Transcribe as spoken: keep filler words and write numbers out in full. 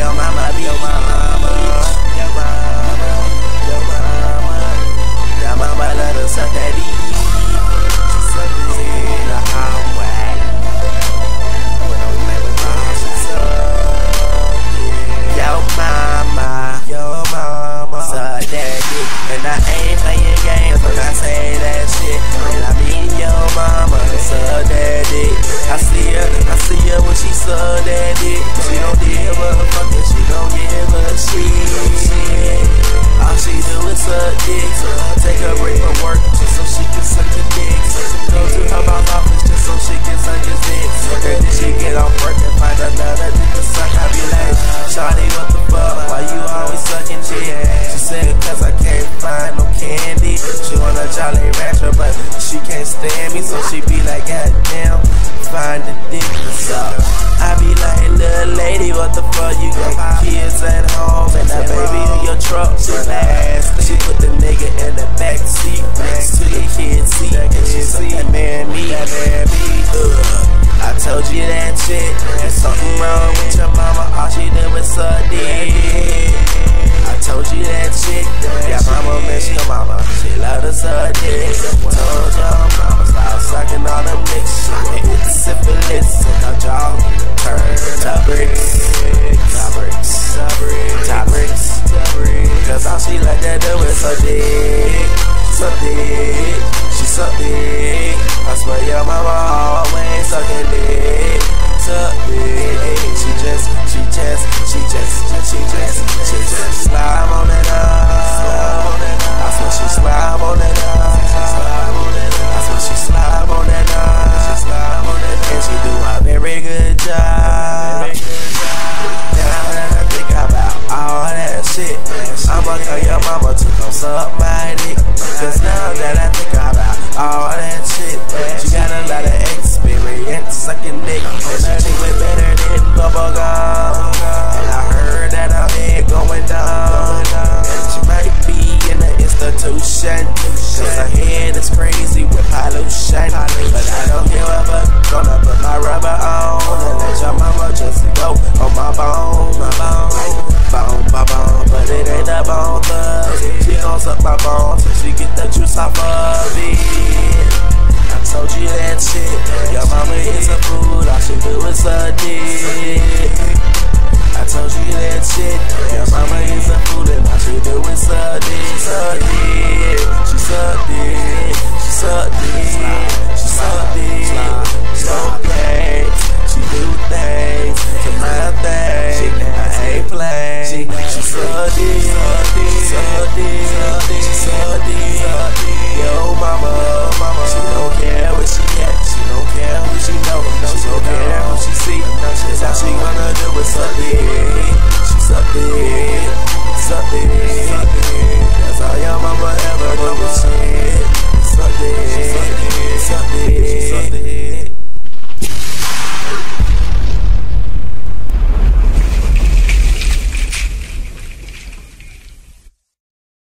your mama be your mama. Your mama, your mama. Your mama let her suck that D. She suck it in the highway. When I'm playing with mom, she suck it. Your mama, your mama suck that dick. And I ain't playing games when I say that shit. When I mean your mama suck that dick. I see her, I see her when she suck that dick. She don't give a fuck if she don't give a shit. All she do is suck dick. Take a break from work just so she can suck the dick. Go to her mom's office just so she can suck his dick. And then she get off work and find another dick to suck. I be like, shawty, what the fuck? Why you always sucking dick? She said, cause I can't find no candy. She wanna Jolly Rancher, but she can't stand me, so she be like, goddamn, find the dick to suck. I be like, little lady, what the fuck? You got kids at home and that baby in your truck. She last, she put the nigga in the back seat next to the kid's seat, and she said, that man me, that man me. Ugh. I told you that shit. There's something wrong with your mama. All she did was suck dick. I told you that shit. Your mama miss your mama. She love to suck dick. Told your mama stop sucking all them dicks. She gon' get the syphilis and her jaw turn to bricks. Top bricks, top bricks, top bricks, top bricks. Cause all she like to do is suck dick, suck dick. She suck dick. I swear your mama always sucking dick, suck dick. She just, she just, she just, she just, she just slime on it up. I swear she slime on it up. I swear she slime on it up. And she do a very good job. Now that I think about all that shit, I'ma tell your mama to come suck my dick. Cause now that I think about all that shit, she got a lot of experience sucking dick. And her dick went better than bubble gum. And I heard that her head going down. And she might be in the institution, cause her head is crazy with pollution. But I don't give a fuck, gonna put my rubber on and let your mama just go on my bone, my bone, bone, my bone. But it ain't the bone thug. She gon' suck my bone till she get the juice off of it. I told you that shit. Your mama is a fool, all she do is suck dick. I told you that shit. Your mama is a fool and all she do is suck dick, suck dick. She suck dick, she suck dick, she suck dick. She okay, she do things to my thing. I ain't playing. She suck dick, she suck dick, she suck dick. Yo mama, mama, she don't care where she at, she don't care who she know, she don't care who she see. That's all she gonna do is suck dick, she suck dick.